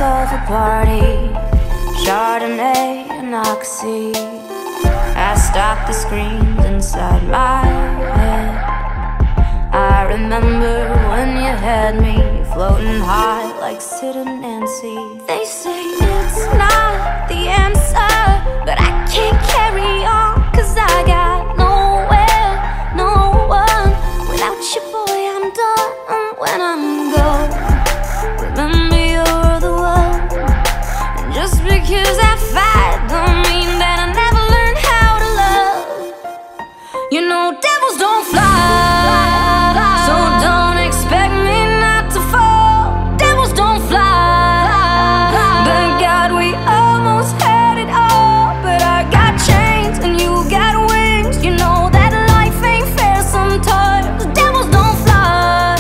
myself a party, Chardonnay and Oxy. I stopped the screams inside my head. I remember when you had me floating high like Sid and Nancy. They say it's not the answer, but I can't carry on, 'cause I got nowhere, no one. Without you, boy, I'm done when I'm gone. Remember you're the one, and just because I fight don't mean that I never learned how to love. You know devils don't fly, so don't expect me not to fall. Devils don't fly, thank God we almost had it all. But I got chains and you got wings. You know that life ain't fair sometimes. Devils don't fly,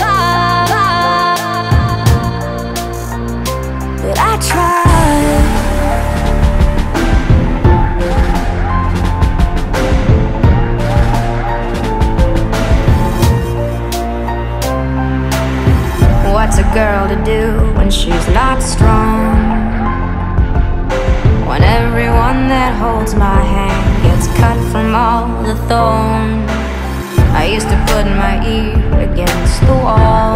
but I try. What's a girl to do when she's not strong? When everyone that holds my hand gets cut from all the thorns. I used to put my ear against the wall,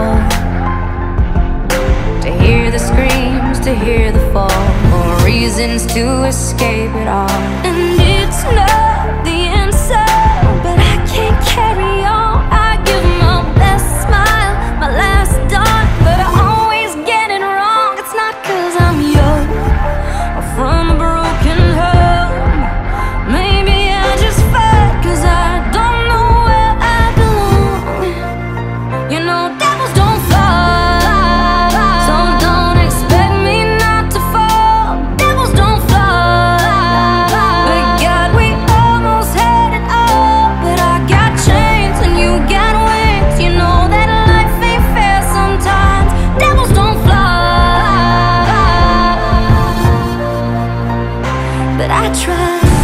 to hear the screams, to hear the fall, more reasons to escape it all. And it's not the answer, but I can't carry on. I give my best smile, my last dime, but I always get it wrong. It's not 'cause I'm young or from a broken home. Maybe I just fight 'cause I don't know where I belong. You know devils don't fly, so don't expect me not to fall. Devils don't fly, but God, we almost had it all. But I got chains and you got wings. You know that life ain't fair sometimes. Devils don't fly, but I try.